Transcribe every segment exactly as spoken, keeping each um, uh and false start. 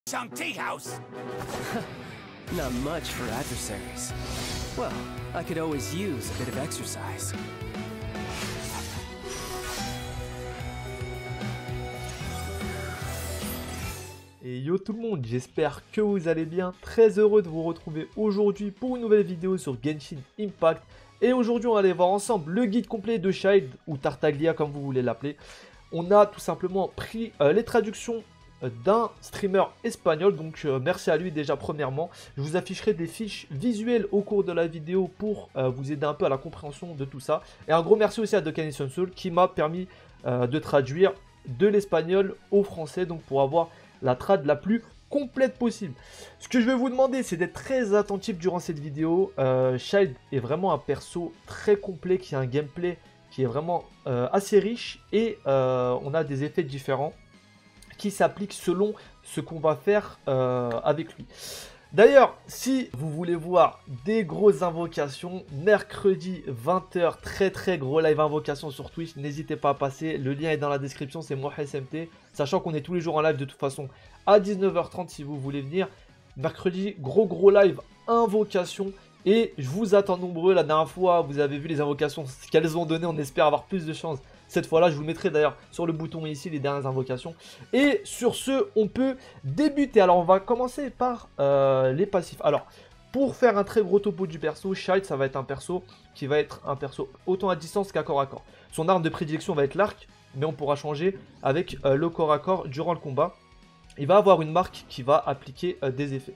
Some tea house. Not much for adversaries. Well, I could always use a bit of exercise. Et yo tout le monde, j'espère que vous allez bien. Très heureux de vous retrouver aujourd'hui pour une nouvelle vidéo sur Genshin Impact. Et aujourd'hui on va aller voir ensemble le guide complet de Childe, ou Tartaglia comme vous voulez l'appeler. On a tout simplement pris euh, les traductions d'un streamer espagnol, donc euh, merci à lui déjà premièrement. Je vous afficherai des fiches visuelles au cours de la vidéo pour euh, vous aider un peu à la compréhension de tout ça. Et un gros merci aussi à Dokkan Soul qui m'a permis euh, de traduire de l'espagnol au français, donc pour avoir la trad la plus complète possible. Ce que je vais vous demander, c'est d'être très attentif durant cette vidéo. euh, Childe est vraiment un perso très complet, qui a un gameplay qui est vraiment euh, assez riche, et euh, on a des effets différents qui s'appliquent selon ce qu'on va faire euh, avec lui. D'ailleurs, si vous voulez voir des grosses invocations, mercredi vingt heures, très très gros live invocation sur Twitch, n'hésitez pas à passer, le lien est dans la description, c'est moi S M T, sachant qu'on est tous les jours en live de toute façon à dix-neuf heures trente si vous voulez venir. Mercredi, gros gros live invocation, et je vous attends nombreux. La dernière fois, vous avez vu les invocations, ce qu'elles ont donné, on espère avoir plus de chance. Cette fois-là, je vous mettrai d'ailleurs sur le bouton ici les dernières invocations. Et sur ce, on peut débuter. Alors, on va commencer par euh, les passifs. Alors, pour faire un très gros topo du perso, Childe, ça va être un perso qui va être un perso autant à distance qu'à corps à corps. Son arme de prédilection va être l'arc, mais on pourra changer avec euh, le corps à corps durant le combat. Il va avoir une marque qui va appliquer euh, des effets.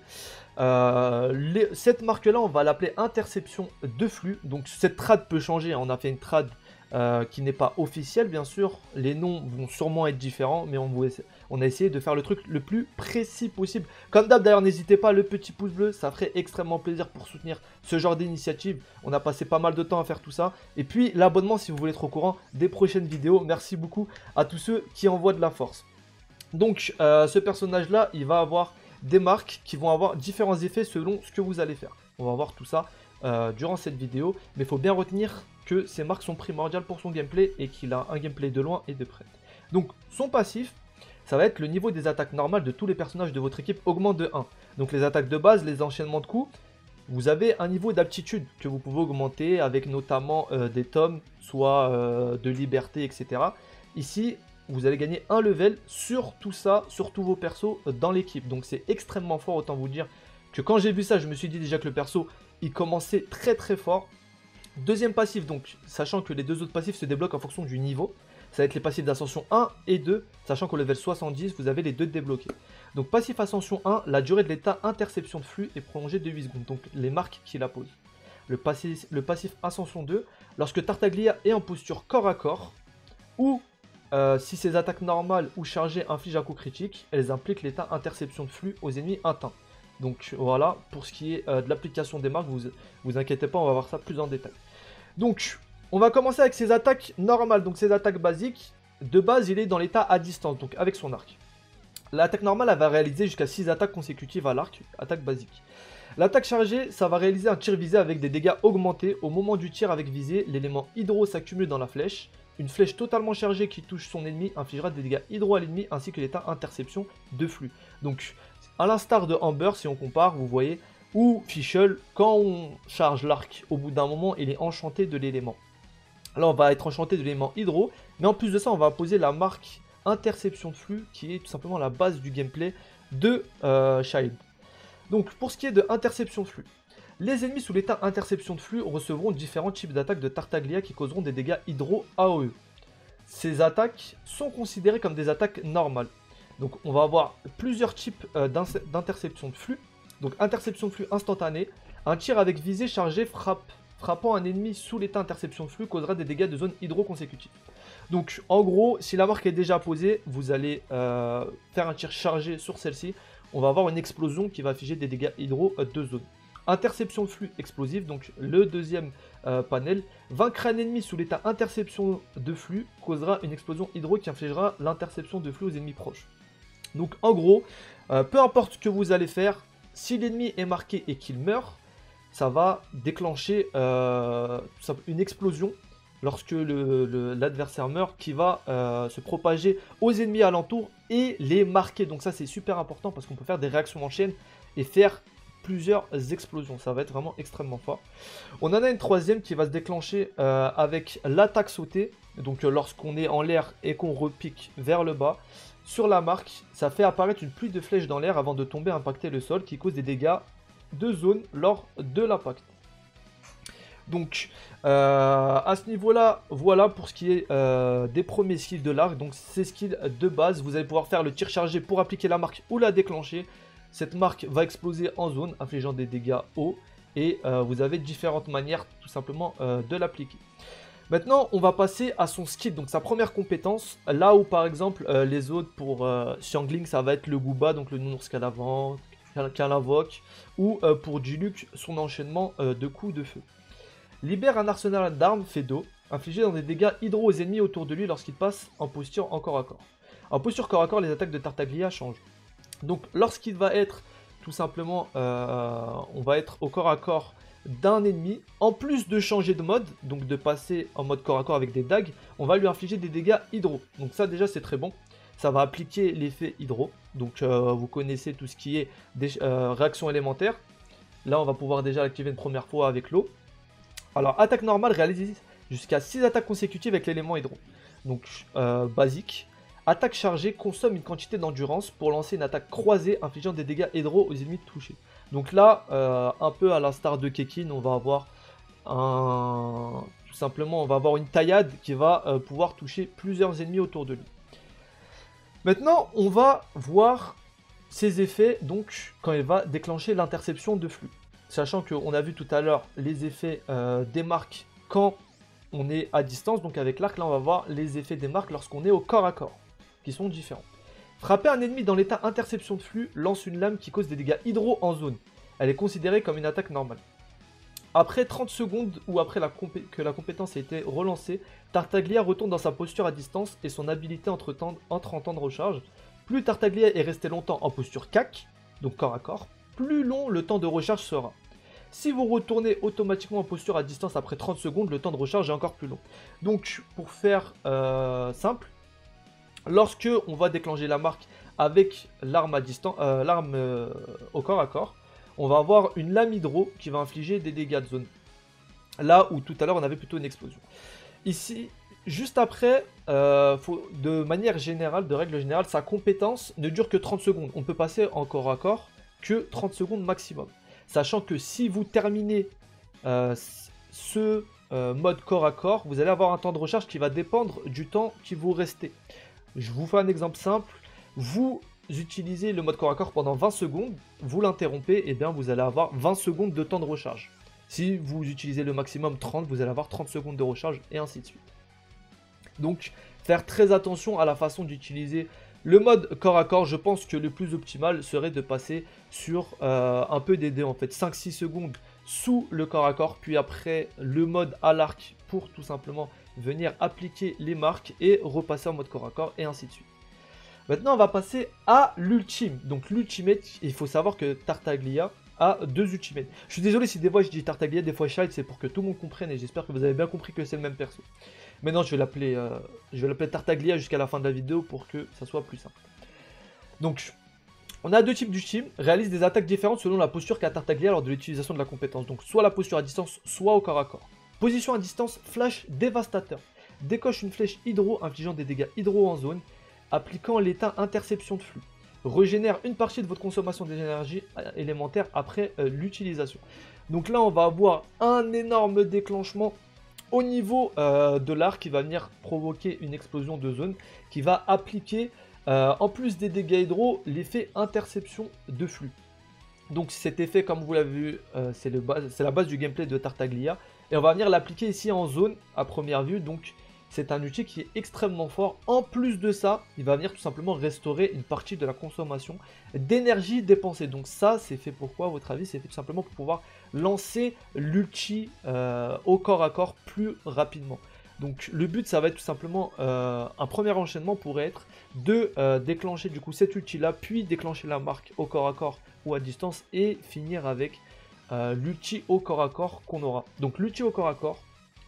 Euh, les, cette marque-là, on va l'appeler interception de flux. Donc, cette trad peut changer. On a fait une trad Euh, qui n'est pas officiel, bien sûr. Les noms vont sûrement être différents, mais on, on a essayé de faire le truc le plus précis possible. Comme d'hab, d'ailleurs, n'hésitez pas, le petit pouce bleu, ça ferait extrêmement plaisir pour soutenir ce genre d'initiative. On a passé pas mal de temps à faire tout ça. Et puis, l'abonnement si vous voulez être au courant des prochaines vidéos. Merci beaucoup à tous ceux qui envoient de la force. Donc, euh, ce personnage-là, il va avoir des marques qui vont avoir différents effets selon ce que vous allez faire. On va voir tout ça euh, durant cette vidéo, mais il faut bien retenir que ces marques sont primordiales pour son gameplay et qu'il a un gameplay de loin et de près. Donc son passif, ça va être le niveau des attaques normales de tous les personnages de votre équipe augmente de un. Donc les attaques de base, les enchaînements de coups, vous avez un niveau d'aptitude que vous pouvez augmenter avec notamment euh, des tomes, soit euh, de liberté, et cetera. Ici, vous allez gagner un level sur tout ça, sur tous vos persos euh, dans l'équipe. Donc c'est extrêmement fort, autant vous dire que quand j'ai vu ça, je me suis dit déjà que le perso, il commençait très très fort. Deuxième passif, donc, sachant que les deux autres passifs se débloquent en fonction du niveau, ça va être les passifs d'ascension un et deux, sachant qu'au level soixante-dix, vous avez les deux débloqués. Donc, passif ascension un, la durée de l'état interception de flux est prolongée de huit secondes, donc les marques qu'il appose. Le passif, le passif ascension deux, lorsque Tartaglia est en posture corps à corps, ou euh, si ses attaques normales ou chargées infligent un coup critique, elles impliquent l'état interception de flux aux ennemis atteints. Donc voilà, pour ce qui est euh, de l'application des marques, vous vous inquiétez pas, on va voir ça plus en détail. Donc, on va commencer avec ses attaques normales, donc ses attaques basiques. De base, il est dans l'état à distance, donc avec son arc. L'attaque normale, elle va réaliser jusqu'à six attaques consécutives à l'arc, attaque basique. L'attaque chargée, ça va réaliser un tir visé avec des dégâts augmentés. Au moment du tir avec visée, l'élément hydro s'accumule dans la flèche. Une flèche totalement chargée qui touche son ennemi infligera des dégâts hydro à l'ennemi ainsi que l'état interception de flux. Donc, à l'instar de Amber, si on compare, vous voyez, ou Fischl, quand on charge l'arc, au bout d'un moment, il est enchanté de l'élément. Là, on va être enchanté de l'élément hydro, mais en plus de ça, on va poser la marque interception de flux, qui est tout simplement la base du gameplay de euh, Childe. Donc, pour ce qui est de interception de flux, les ennemis sous l'état interception de flux recevront différents types d'attaques de Tartaglia qui causeront des dégâts hydro A O E. Ces attaques sont considérées comme des attaques normales. Donc on va avoir plusieurs types euh, d'interception de flux. Donc interception de flux instantanée. Un tir avec visée chargée frappe, frappant un ennemi sous l'état interception de flux causera des dégâts de zone hydro consécutifs. Donc en gros, si la marque est déjà posée, vous allez euh, faire un tir chargé sur celle-ci. On va avoir une explosion qui va afficher des dégâts hydro euh, de zone. Interception de flux explosive, donc le deuxième euh, panel. Vaincre un ennemi sous l'état interception de flux causera une explosion hydro qui infligera l'interception de flux aux ennemis proches. Donc en gros, euh, peu importe ce que vous allez faire, si l'ennemi est marqué et qu'il meurt, ça va déclencher euh, une explosion lorsque l'adversaire meurt, qui va euh, se propager aux ennemis alentours et les marquer. Donc ça c'est super important parce qu'on peut faire des réactions en chaîne et faire plusieurs explosions. Ça va être vraiment extrêmement fort. On en a une troisième qui va se déclencher euh, avec l'attaque sautée. Donc euh, lorsqu'on est en l'air et qu'on repique vers le bas, sur la marque, ça fait apparaître une pluie de flèches dans l'air avant de tomber impacter le sol qui cause des dégâts de zone lors de l'impact. Donc euh, à ce niveau là, voilà pour ce qui est euh, des premiers skills de l'arc. Donc ces skills de base, vous allez pouvoir faire le tir chargé pour appliquer la marque ou la déclencher. Cette marque va exploser en zone, infligeant des dégâts hauts. Et euh, vous avez différentes manières tout simplement euh, de l'appliquer. Maintenant, on va passer à son skill, donc sa première compétence. Là où par exemple euh, les autres pour euh, Xiangling, ça va être le Gooba, donc le nounours qu'elle invoque. Ou euh, pour Diluc, son enchaînement euh, de coups de feu. Libère un arsenal d'armes fait d'eau, infligé dans des dégâts hydro aux ennemis autour de lui lorsqu'il passe en posture en corps à corps. En posture corps à corps, les attaques de Tartaglia changent. Donc lorsqu'il va être tout simplement, euh, on va être au corps à corps d'un ennemi, en plus de changer de mode, donc de passer en mode corps à corps avec des dagues, on va lui infliger des dégâts hydro. Donc ça déjà c'est très bon. Ça va appliquer l'effet hydro. Donc euh, vous connaissez tout ce qui est des euh, réactions élémentaires. Là on va pouvoir déjà l'activer une première fois avec l'eau. Alors, attaque normale réalise jusqu'à six attaques consécutives avec l'élément hydro. Donc, euh, basique. Attaque chargée consomme une quantité d'endurance pour lancer une attaque croisée infligeant des dégâts hydro aux ennemis touchés. Donc là, euh, un peu à l'instar de Kekin, on va avoir un... tout simplement, on va avoir une taillade qui va euh, pouvoir toucher plusieurs ennemis autour de lui. Maintenant, on va voir ses effets, donc, quand il va déclencher l'interception de flux. Sachant qu'on a vu tout à l'heure les effets euh, des marques quand on est à distance. Donc avec l'arc, là on va voir les effets des marques lorsqu'on est au corps à corps, qui sont différents. Frapper un ennemi dans l'état interception de flux lance une lame qui cause des dégâts hydro en zone. Elle est considérée comme une attaque normale. Après trente secondes ou après la que la compétence a été relancée, Tartaglia retourne dans sa posture à distance et son habilité entre, entre en temps de recharge. Plus Tartaglia est resté longtemps en posture C A C, donc corps à corps, plus long le temps de recharge sera. Si vous retournez automatiquement en posture à distance après trente secondes, le temps de recharge est encore plus long. Donc, pour faire euh, simple, lorsque on va déclencher la marque avec l'arme à distance, euh, l'arme euh, au corps à corps, on va avoir une lame hydro qui va infliger des dégâts de zone. Là où tout à l'heure on avait plutôt une explosion. Ici, juste après, euh, faut, de manière générale, de règle générale, sa compétence ne dure que trente secondes. On peut passer en corps à corps que trente secondes maximum. Sachant que si vous terminez euh, ce euh, mode corps à corps, vous allez avoir un temps de recharge qui va dépendre du temps qui vous restez. Je vous fais un exemple simple. Vous utilisez le mode corps à corps pendant vingt secondes, vous l'interrompez, et bien vous allez avoir vingt secondes de temps de recharge. Si vous utilisez le maximum trente, vous allez avoir trente secondes de recharge, et ainsi de suite. Donc, faire très attention à la façon d'utiliser le mode corps à corps. Je pense que le plus optimal serait de passer sur euh, un peu d'aider en fait, cinq six secondes sous le corps à corps, puis après le mode à l'arc pour tout simplement venir appliquer les marques et repasser en mode corps à corps, et ainsi de suite. Maintenant, on va passer à l'ultime. Donc l'ultimate, il faut savoir que Tartaglia a deux ultimates. Je suis désolé si des fois je dis Tartaglia, des fois Shide, c'est pour que tout le monde comprenne, et j'espère que vous avez bien compris que c'est le même perso. Maintenant, je vais l'appeler euh, je vais l'appeler Tartaglia jusqu'à la fin de la vidéo pour que ça soit plus simple. Donc, on a deux types d'ultime, réalise des attaques différentes selon la posture qu'a Tartaglia lors de l'utilisation de la compétence. Donc, soit la posture à distance, soit au corps à corps. Position à distance, flash dévastateur. Décoche une flèche hydro infligeant des dégâts hydro en zone, appliquant l'état interception de flux. Régénère une partie de votre consommation d'énergie élémentaire après euh, l'utilisation. Donc là, on va avoir un énorme déclenchement au niveau euh, de l'arc qui va venir provoquer une explosion de zone qui va appliquer, euh, en plus des dégâts hydro, l'effet interception de flux. Donc cet effet, comme vous l'avez vu, euh, c'est la base du gameplay de Tartaglia. Et on va venir l'appliquer ici en zone à première vue. Donc c'est un outil qui est extrêmement fort. En plus de ça, il va venir tout simplement restaurer une partie de la consommation d'énergie dépensée. Donc ça, c'est fait pourquoi, à votre avis? C'est fait tout simplement pour pouvoir lancer l'ulti euh, au corps à corps plus rapidement. Donc le but, ça va être tout simplement, euh, un premier enchaînement pourrait être de euh, déclencher du coup cet ulti là, puis déclencher la marque au corps à corps ou à distance, et finir avec euh, l'ulti au corps à corps qu'on aura. Donc l'ulti au corps à corps,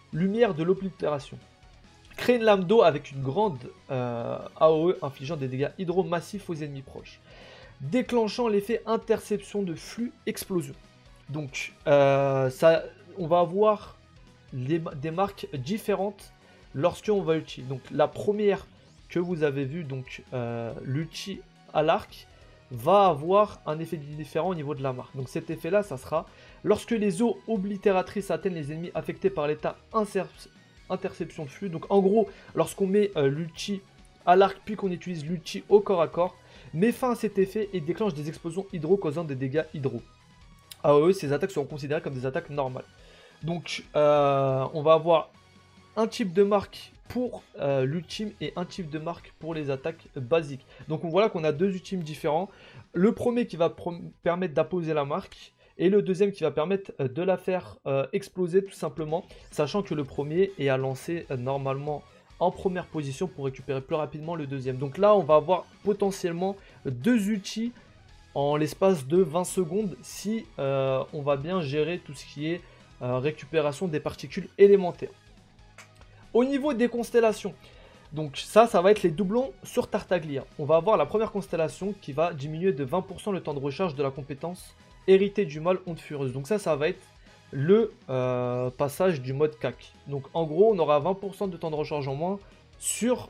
lumière de l'oblitération. Crée une lame d'eau avec une grande euh, A O E infligeant des dégâts hydro massifs aux ennemis proches. Déclenchant l'effet interception de flux explosion. Donc euh, ça, on va avoir les, des marques différentes lorsqu'on va utiliser. Donc la première que vous avez vue, donc euh, l'ulti à l'arc, va avoir un effet différent au niveau de la marque. Donc cet effet là, ça sera lorsque les eaux oblitératrices atteignent les ennemis affectés par l'état interception de flux. Donc en gros, lorsqu'on met euh, l'ulti à l'arc puis qu'on utilise l'ulti au corps à corps, met fin à cet effet et déclenche des explosions hydro causant des dégâts hydro. A O E, ces attaques seront considérées comme des attaques normales. Donc euh, on va avoir un type de marque pour euh, l'ultime et un type de marque pour les attaques basiques. Donc on voit là qu'on a deux ultimes différents. Le premier qui va permettre d'apposer la marque et le deuxième qui va permettre euh, de la faire euh, exploser tout simplement, sachant que le premier est à lancer euh, normalement en première position pour récupérer plus rapidement le deuxième. Donc là on va avoir potentiellement deux ultis en l'espace de vingt secondes si euh, on va bien gérer tout ce qui est euh, récupération des particules élémentaires. Au niveau des constellations, donc ça, ça va être les doublons sur Tartaglia. On va avoir la première constellation qui va diminuer de vingt pour cent le temps de recharge de la compétence héritée du mal onde furieuse. Donc ça, ça va être le euh, passage du mode C A C. Donc en gros, on aura vingt pour cent de temps de recharge en moins sur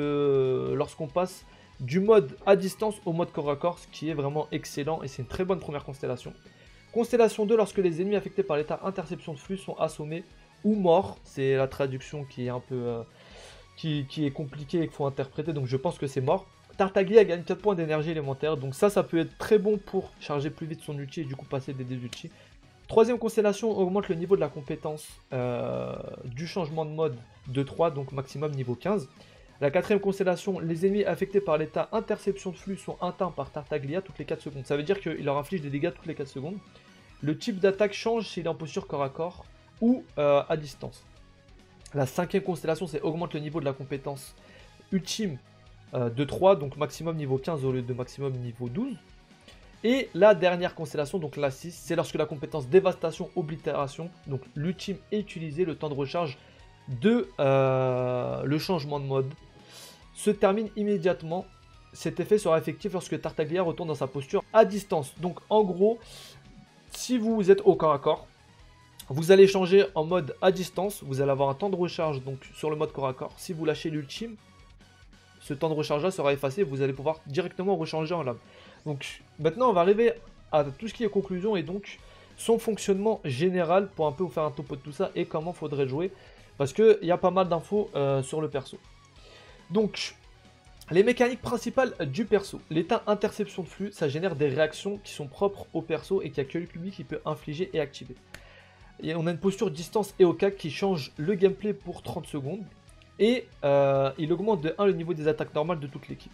le lorsqu'on passe du mode à distance au mode corps à corps, ce qui est vraiment excellent et c'est une très bonne première constellation. Constellation deux, lorsque les ennemis affectés par l'état interception de flux sont assommés ou morts, c'est la traduction qui est un peu euh, qui, qui est compliquée et qu'il faut interpréter, donc je pense que c'est mort. Tartaglia gagne quatre points d'énergie élémentaire, donc ça, ça peut être très bon pour charger plus vite son ulti et du coup passer des ultis. Troisième constellation augmente le niveau de la compétence euh, du changement de mode de trois, donc maximum niveau quinze. La quatrième constellation, les ennemis affectés par l'état interception de flux sont atteints par Tartaglia toutes les quatre secondes. Ça veut dire qu'il leur inflige des dégâts toutes les quatre secondes. Le type d'attaque change s'il est en posture corps à corps ou euh, à distance. La cinquième constellation, c'est augmente le niveau de la compétence ultime euh, de trois, donc maximum niveau quinze au lieu de maximum niveau douze. Et la dernière constellation, donc la six, c'est lorsque la compétence dévastation oblitération, donc l'ultime est utilisé, le temps de recharge de euh, le changement de mode se termine immédiatement. Cet effet sera effectif lorsque Tartaglia retourne dans sa posture à distance. Donc en gros, si vous êtes au corps à corps, vous allez changer en mode à distance, vous allez avoir un temps de recharge donc sur le mode corps à corps. Si vous lâchez l'ultime, ce temps de recharge là sera effacé, vous allez pouvoir directement rechanger en lame. Donc maintenant on va arriver à tout ce qui est conclusion et donc son fonctionnement général pour un peu vous faire un topo de tout ça et comment faudrait jouer. Parce qu'il y a pas mal d'infos euh, sur le perso. Donc les mécaniques principales du perso. L'état interception de flux, ça génère des réactions qui sont propres au perso et qu'il n'y a que lui qui peut infliger et activer. Et on a une posture distance et au C A C qui change le gameplay pour trente secondes. Et euh, il augmente de un le niveau des attaques normales de toute l'équipe.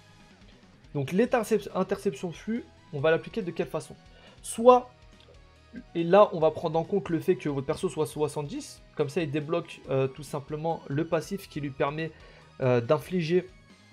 Donc l'état interception de flux, on va l'appliquer de quelle façon? Soit, et là on va prendre en compte le fait que votre perso soit soixante-dix. Comme ça il débloque euh, tout simplement le passif qui lui permet euh, d'infliger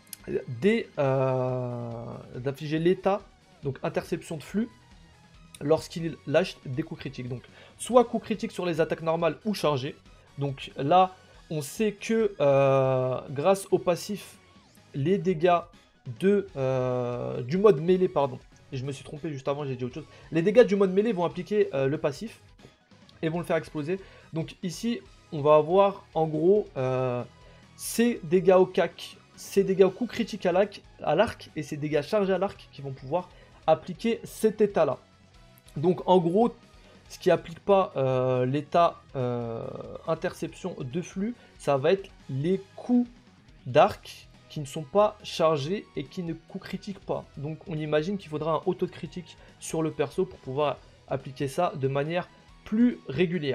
des euh, d'infliger l'état, donc interception de flux, lorsqu'il lâche des coups critiques. Donc soit coups critiques sur les attaques normales ou chargées. Donc là on sait que euh, grâce au passif, les dégâts de, euh, du mode mêlée, pardon, et je me suis trompé juste avant, j'ai dit autre chose. Les dégâts du mode mêlée vont appliquer euh, le passif et vont le faire exploser. Donc ici, on va avoir en gros euh, ces dégâts au C A C, ces dégâts au coup critique à l'arc et ces dégâts chargés à l'arc qui vont pouvoir appliquer cet état-là. Donc en gros, ce qui n'applique pas euh, l'état euh, interception de flux, ça va être les coups d'arc qui ne sont pas chargés et qui ne coup critiquent pas. Donc on imagine qu'il faudra un auto de critique sur le perso pour pouvoir appliquer ça de manière plus régulière.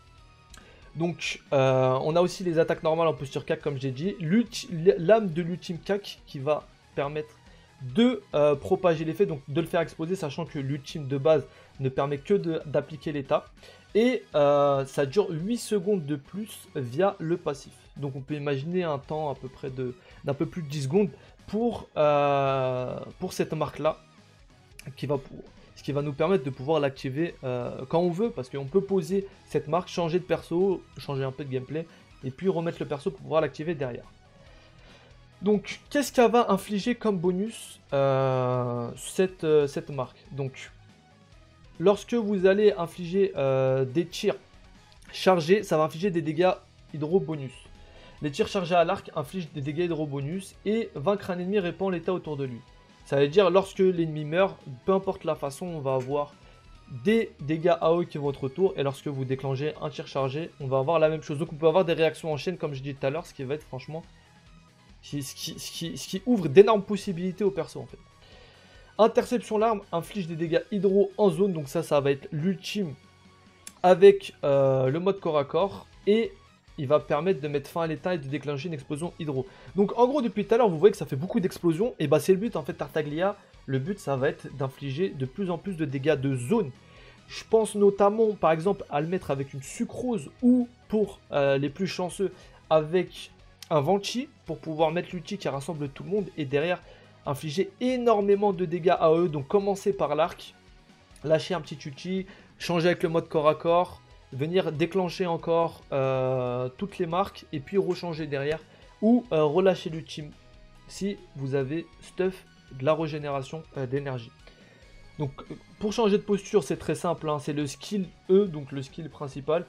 Donc euh, on a aussi les attaques normales en posture C A C comme j'ai dit. L'âme de l'ultime C A C qui va permettre de euh, propager l'effet, donc de le faire exploser, sachant que l'ultime de base ne permet que d'appliquer l'état. Et euh, ça dure huit secondes de plus via le passif. Donc on peut imaginer un temps à peu près d'un peu plus de dix secondes pour, euh, pour cette marque là. qui va, ce qui va nous permettre de pouvoir l'activer euh, quand on veut, parce qu'on peut poser cette marque, changer de perso, changer un peu de gameplay, et puis remettre le perso pour pouvoir l'activer derrière. Donc, qu'est-ce qu'elle va infliger comme bonus euh, cette, euh, cette marque? Donc, lorsque vous allez infliger euh, des tirs chargés, ça va infliger des dégâts hydro bonus. Les tirs chargés à l'arc infligent des dégâts hydro bonus et vaincre un ennemi répand l'état autour de lui. Ça veut dire lorsque l'ennemi meurt, peu importe la façon, on va avoir des dégâts A O E qui vont être autour. Et lorsque vous déclenchez un tir chargé, on va avoir la même chose. Donc on peut avoir des réactions en chaîne comme je disais tout à l'heure, ce qui va être franchement... Ce qui, ce qui, ce qui, ce qui ouvre d'énormes possibilités au perso en fait. Interception l'arme inflige des dégâts hydro en zone. Donc ça, ça va être l'ultime avec euh, le mode corps à corps. Et il va permettre de mettre fin à l'état et de déclencher une explosion hydro. Donc en gros, depuis tout à l'heure, vous voyez que ça fait beaucoup d'explosions. Et bah c'est le but en fait, Tartaglia. Le but, ça va être d'infliger de plus en plus de dégâts de zone. Je pense notamment, par exemple, à le mettre avec une sucrose ou pour euh, les plus chanceux, avec un Vanchi pour pouvoir mettre l'ulti qui rassemble tout le monde et derrière infliger énormément de dégâts à eux. Donc commencer par l'arc, lâcher un petit ulti, changer avec le mode corps à corps, venir déclencher encore euh, toutes les marques et puis rechanger derrière ou euh, relâcher l'ultime si vous avez stuff de la régénération euh, d'énergie. Donc pour changer de posture c'est très simple, hein, c'est le skill E, donc le skill principal.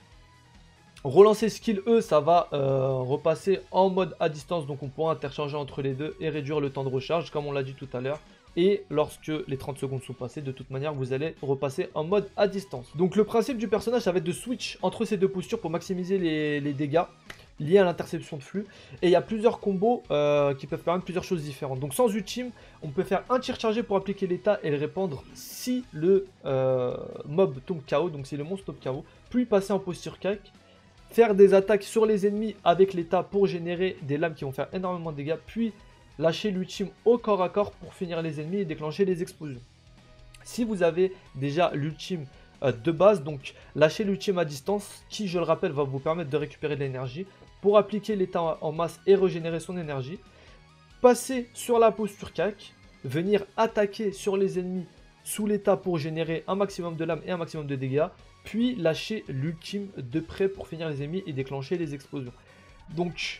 Relancer skill E, ça va euh, repasser en mode à distance, donc on pourra interchanger entre les deux et réduire le temps de recharge comme on l'a dit tout à l'heure. Et lorsque les trente secondes sont passées, de toute manière, vous allez repasser en mode à distance. Donc le principe du personnage, ça va être de switch entre ces deux postures pour maximiser les, les dégâts liés à l'interception de flux. Et il y a plusieurs combos euh, qui peuvent permettre plusieurs choses différentes. Donc sans ultime, on peut faire un tir chargé pour appliquer l'état et le répandre si le euh, mob tombe K O, donc si le monstre tombe K O, puis passer en posture cake. Faire des attaques sur les ennemis avec l'état pour générer des lames qui vont faire énormément de dégâts, puis lâcher l'ultime au corps à corps pour finir les ennemis et déclencher les explosions. Si vous avez déjà l'ultime euh, de base, donc lâchez l'ultime à distance, qui je le rappelle va vous permettre de récupérer de l'énergie, pour appliquer l'état en masse et régénérer son énergie. Passer sur la posture cac, venir attaquer sur les ennemis sous l'état pour générer un maximum de lames et un maximum de dégâts, puis lâcher l'ultime de près pour finir les ennemis et déclencher les explosions. Donc,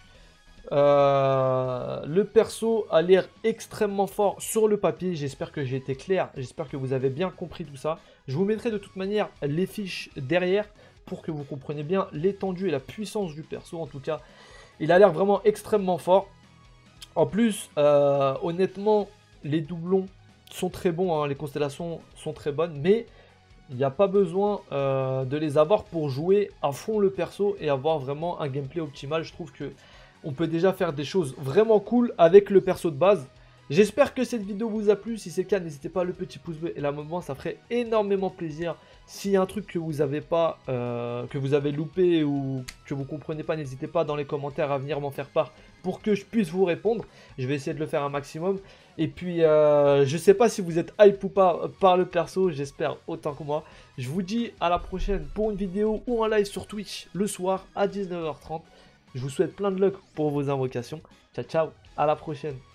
euh, le perso a l'air extrêmement fort sur le papier. J'espère que j'ai été clair, j'espère que vous avez bien compris tout ça. Je vous mettrai de toute manière les fiches derrière pour que vous compreniez bien l'étendue et la puissance du perso. En tout cas, il a l'air vraiment extrêmement fort. En plus, euh, honnêtement, les doublons sont très bons, hein, les constellations sont très bonnes, mais il n'y a pas besoin euh, de les avoir pour jouer à fond le perso et avoir vraiment un gameplay optimal. Je trouve que on peut déjà faire des choses vraiment cool avec le perso de base. J'espère que cette vidéo vous a plu. Si c'est le cas, n'hésitez pas à le petit pouce bleu et l'abonnement, ça ferait énormément plaisir. S'il y a un truc que vous avez pas, euh, que vous avez loupé ou que vous comprenez pas, n'hésitez pas dans les commentaires à venir m'en faire part pour que je puisse vous répondre. Je vais essayer de le faire un maximum. Et puis, euh, je sais pas si vous êtes hype ou pas par le perso, j'espère autant que moi. Je vous dis à la prochaine pour une vidéo ou un live sur Twitch le soir à dix-neuf heures trente. Je vous souhaite plein de luck pour vos invocations. Ciao, ciao, à la prochaine.